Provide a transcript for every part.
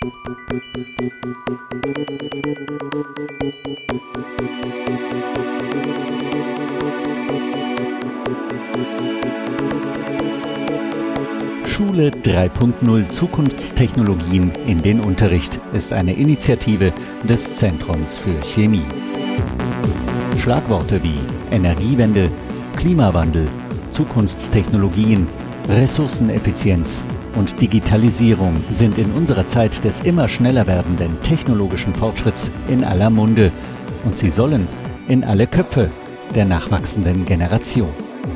Schule 3.0 Zukunftstechnologien in den Unterricht ist eine Initiative des Zentrums für Chemie. Schlagworte wie Energiewende, Klimawandel, Zukunftstechnologien, Ressourceneffizienz und Digitalisierung sind in unserer Zeit des immer schneller werdenden technologischen Fortschritts in aller Munde und sie sollen in alle Köpfe der nachwachsenden Generation.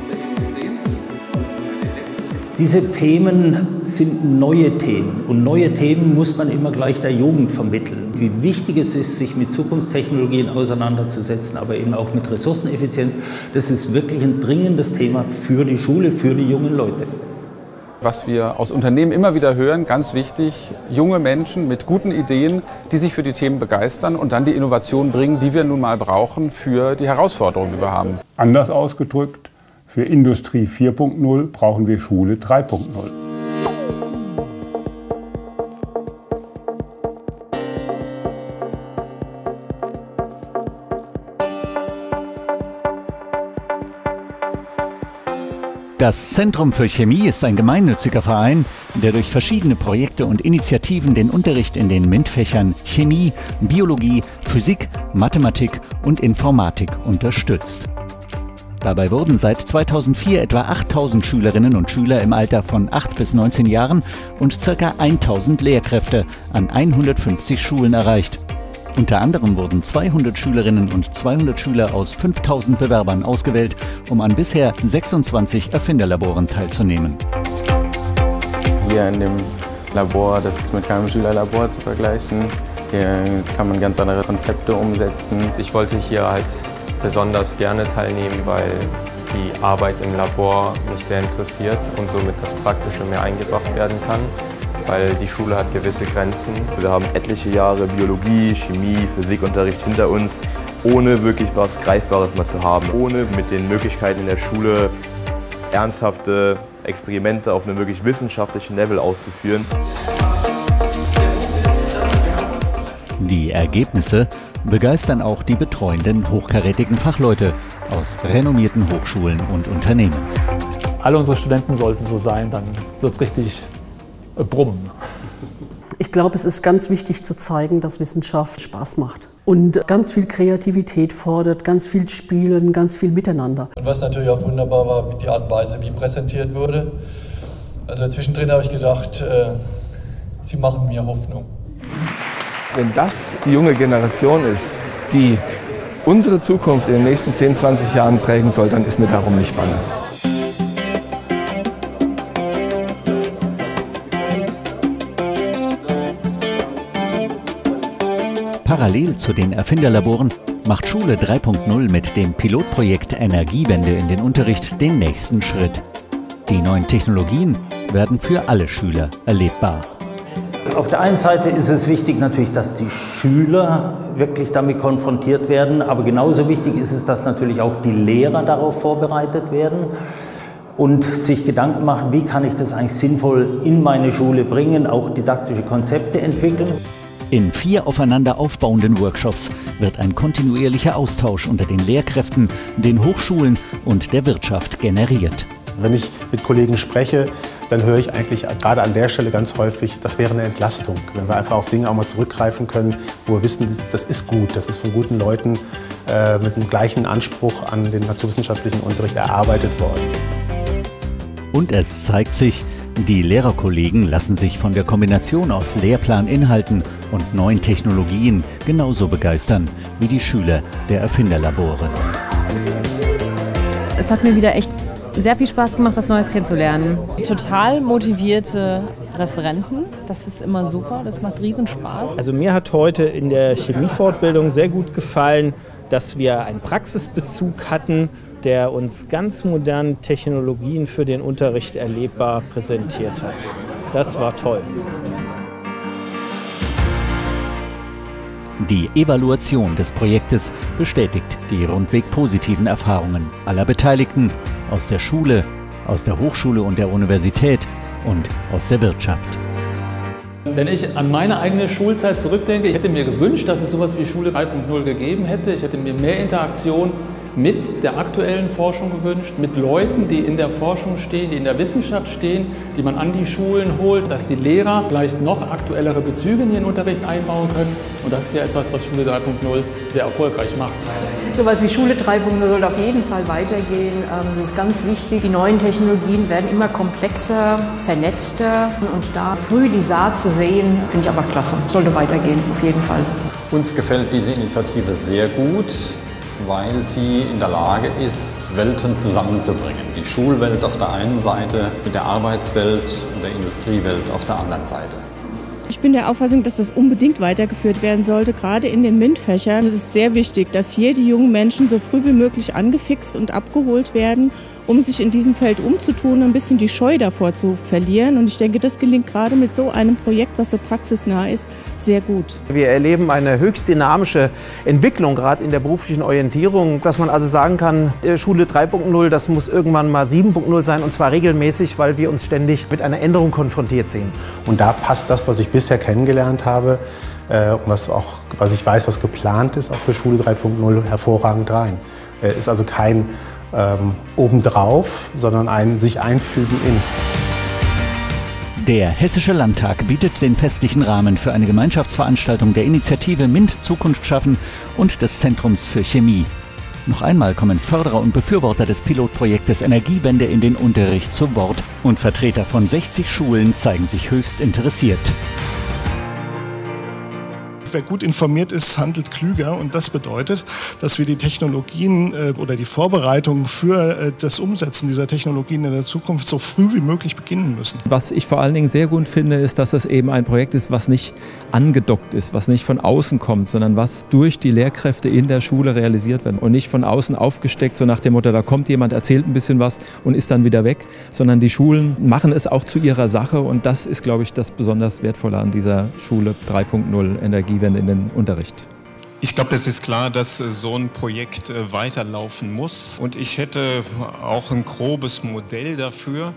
Diese Themen sind neue Themen und neue Themen muss man immer gleich der Jugend vermitteln. Wie wichtig es ist, sich mit Zukunftstechnologien auseinanderzusetzen, aber eben auch mit Ressourceneffizienz, das ist wirklich ein dringendes Thema für die Schule, für die jungen Leute. Was wir aus Unternehmen immer wieder hören, ganz wichtig, junge Menschen mit guten Ideen, die sich für die Themen begeistern und dann die Innovation bringen, die wir nun mal brauchen für die Herausforderungen, die wir haben. Anders ausgedrückt, für Industrie 4.0 brauchen wir Schule 3.0. Das Zentrum für Chemie ist ein gemeinnütziger Verein, der durch verschiedene Projekte und Initiativen den Unterricht in den MINT-Fächern Chemie, Biologie, Physik, Mathematik und Informatik unterstützt. Dabei wurden seit 2004 etwa 8000 Schülerinnen und Schüler im Alter von 8 bis 19 Jahren und ca. 1000 Lehrkräfte an 150 Schulen erreicht. Unter anderem wurden 200 Schülerinnen und 200 Schüler aus 5000 Bewerbern ausgewählt, um an bisher 26 Erfinderlaboren teilzunehmen. Hier in dem Labor, das ist mit keinem Schülerlabor zu vergleichen. Hier kann man ganz andere Konzepte umsetzen. Ich wollte hier halt besonders gerne teilnehmen, weil die Arbeit im Labor mich sehr interessiert und somit das Praktische mehr eingebracht werden kann, weil die Schule hat gewisse Grenzen. Wir haben etliche Jahre Biologie, Chemie, Physikunterricht hinter uns, ohne wirklich was Greifbares mal zu haben, ohne mit den Möglichkeiten in der Schule ernsthafte Experimente auf einem wirklich wissenschaftlichen Level auszuführen. Die Ergebnisse begeistern auch die betreuenden hochkarätigen Fachleute aus renommierten Hochschulen und Unternehmen. Alle unsere Studenten sollten so sein, dann wird es richtig brummen. Ich glaube, es ist ganz wichtig zu zeigen, dass Wissenschaft Spaß macht und ganz viel Kreativität fordert, ganz viel Spielen, ganz viel Miteinander. Und was natürlich auch wunderbar war, die Art und Weise, wie präsentiert wurde. Also zwischendrin habe ich gedacht, sie machen mir Hoffnung. Wenn das die junge Generation ist, die unsere Zukunft in den nächsten 10, 20 Jahren prägen soll, dann ist mir darum nicht bange. Parallel zu den Erfinderlaboren macht Schule 3.0 mit dem Pilotprojekt Energiewende in den Unterricht den nächsten Schritt. Die neuen Technologien werden für alle Schüler erlebbar. Auf der einen Seite ist es wichtig natürlich, dass die Schüler wirklich damit konfrontiert werden, aber genauso wichtig ist es, dass natürlich auch die Lehrer darauf vorbereitet werden und sich Gedanken machen, wie kann ich das eigentlich sinnvoll in meine Schule bringen, auch didaktische Konzepte entwickeln. In 4 aufeinander aufbauenden Workshops wird ein kontinuierlicher Austausch unter den Lehrkräften, den Hochschulen und der Wirtschaft generiert. Wenn ich mit Kollegen spreche, dann höre ich eigentlich gerade an der Stelle ganz häufig, das wäre eine Entlastung. Wenn wir einfach auf Dinge auch mal zurückgreifen können, wo wir wissen, das ist gut, das ist von guten Leuten mit dem gleichen Anspruch an den naturwissenschaftlichen Unterricht erarbeitet worden. Und es zeigt sich, die Lehrerkollegen lassen sich von der Kombination aus Lehrplaninhalten und neuen Technologien genauso begeistern wie die Schüler der Erfinderlabore. Es hat mir wieder echt sehr viel Spaß gemacht, was Neues kennenzulernen. Total motivierte Referenten, das ist immer super, das macht riesen Spaß. Also mir hat heute in der Chemiefortbildung sehr gut gefallen, dass wir einen Praxisbezug hatten, der uns ganz moderne Technologien für den Unterricht erlebbar präsentiert hat. Das war toll. Die Evaluation des Projektes bestätigt die rundweg positiven Erfahrungen aller Beteiligten aus der Schule, aus der Hochschule und der Universität und aus der Wirtschaft. Wenn ich an meine eigene Schulzeit zurückdenke, ich hätte mir gewünscht, dass es sowas wie Schule 3.0 gegeben hätte. Ich hätte mir mehr Interaktion mit der aktuellen Forschung gewünscht, mit Leuten, die in der Forschung stehen, die in der Wissenschaft stehen, die man an die Schulen holt, dass die Lehrer vielleicht noch aktuellere Bezüge in ihren Unterricht einbauen können. Und das ist ja etwas, was Schule 3.0 sehr erfolgreich macht. Sowas wie Schule 3.0 soll auf jeden Fall weitergehen. Das ist ganz wichtig. Die neuen Technologien werden immer komplexer, vernetzter. Und da früh die Saat zu sehen, finde ich einfach klasse. Sollte weitergehen, auf jeden Fall. Uns gefällt diese Initiative sehr gut, weil sie in der Lage ist, Welten zusammenzubringen. Die Schulwelt auf der einen Seite mit der Arbeitswelt und der Industriewelt auf der anderen Seite. Ich bin der Auffassung, dass das unbedingt weitergeführt werden sollte, gerade in den MINT-Fächern. Es ist sehr wichtig, dass hier die jungen Menschen so früh wie möglich angefixt und abgeholt werden, um sich in diesem Feld umzutun und ein bisschen die Scheu davor zu verlieren. Und ich denke, das gelingt gerade mit so einem Projekt, was so praxisnah ist, sehr gut. Wir erleben eine höchst dynamische Entwicklung, gerade in der beruflichen Orientierung, dass man also sagen kann, Schule 3.0, das muss irgendwann mal 7.0 sein, und zwar regelmäßig, weil wir uns ständig mit einer Änderung konfrontiert sehen. Und da passt das, was ich bisher kennengelernt habe, was ich weiß, was geplant ist, auch für Schule 3.0, hervorragend rein. Ist also kein obendrauf, sondern ein sich einfügen in. Der Hessische Landtag bietet den festlichen Rahmen für eine Gemeinschaftsveranstaltung der Initiative MINT Zukunft schaffen und des Zentrums für Chemie. Noch einmal kommen Förderer und Befürworter des Pilotprojektes Energiewende in den Unterricht zu Wort und Vertreter von 60 Schulen zeigen sich höchst interessiert. Wer gut informiert ist, handelt klüger, und das bedeutet, dass wir die Technologien oder die Vorbereitungen für das Umsetzen dieser Technologien in der Zukunft so früh wie möglich beginnen müssen. Was ich vor allen Dingen sehr gut finde, ist, dass es eben ein Projekt ist, was nicht angedockt ist, was nicht von außen kommt, sondern was durch die Lehrkräfte in der Schule realisiert wird und nicht von außen aufgesteckt, so nach dem Motto, da kommt jemand, erzählt ein bisschen was und ist dann wieder weg, sondern die Schulen machen es auch zu ihrer Sache, und das ist, glaube ich, das besonders Wertvolle an dieser Schule 3.0 Energiewende in den Unterricht. Ich glaube, es ist klar, dass so ein Projekt weiterlaufen muss, und ich hätte auch ein grobes Modell dafür.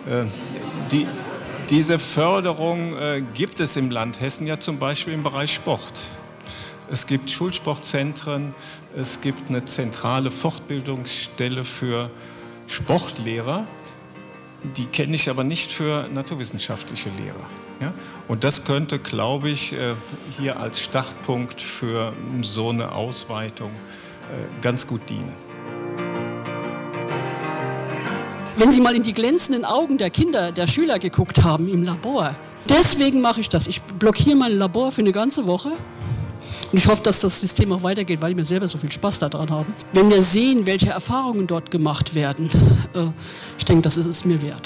Diese Förderung gibt es im Land Hessen ja zum Beispiel im Bereich Sport. Es gibt Schulsportzentren, es gibt eine zentrale Fortbildungsstelle für Sportlehrer. Die kenne ich aber nicht für naturwissenschaftliche Lehrer. Ja? Und das könnte, glaube ich, hier als Startpunkt für so eine Ausweitung ganz gut dienen. Wenn Sie mal in die glänzenden Augen der Kinder, der Schüler geguckt haben im Labor, deswegen mache ich das. Ich blockiere mein Labor für eine ganze Woche. Und ich hoffe, dass das System auch weitergeht, weil wir selber so viel Spaß daran haben. Wenn wir sehen, welche Erfahrungen dort gemacht werden, ich denke, das ist es mir wert.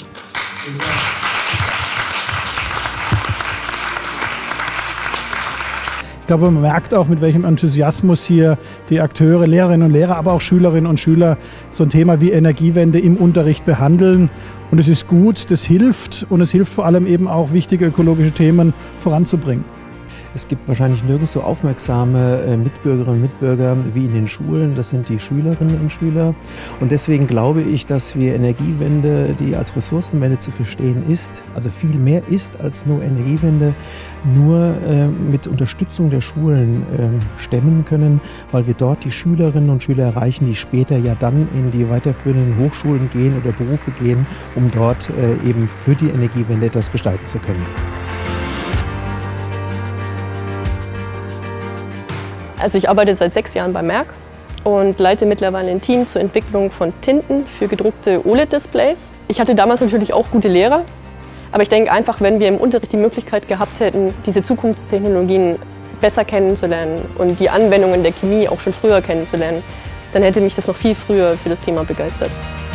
Ich glaube, man merkt auch, mit welchem Enthusiasmus hier die Akteure, Lehrerinnen und Lehrer, aber auch Schülerinnen und Schüler so ein Thema wie Energiewende im Unterricht behandeln. Und es ist gut, das hilft, und es hilft vor allem eben auch, wichtige ökologische Themen voranzubringen. Es gibt wahrscheinlich nirgends so aufmerksame Mitbürgerinnen und Mitbürger wie in den Schulen. Das sind die Schülerinnen und Schüler. Und deswegen glaube ich, dass wir Energiewende, die als Ressourcenwende zu verstehen ist, also viel mehr ist als nur Energiewende, nur mit Unterstützung der Schulen stemmen können, weil wir dort die Schülerinnen und Schüler erreichen, die später ja dann in die weiterführenden Hochschulen gehen oder Berufe gehen, um dort eben für die Energiewende etwas gestalten zu können. Also ich arbeite seit 6 Jahren bei Merck und leite mittlerweile ein Team zur Entwicklung von Tinten für gedruckte OLED-Displays. Ich hatte damals natürlich auch gute Lehrer, aber ich denke einfach, wenn wir im Unterricht die Möglichkeit gehabt hätten, diese Zukunftstechnologien besser kennenzulernen und die Anwendungen der Chemie auch schon früher kennenzulernen, dann hätte mich das noch viel früher für das Thema begeistert.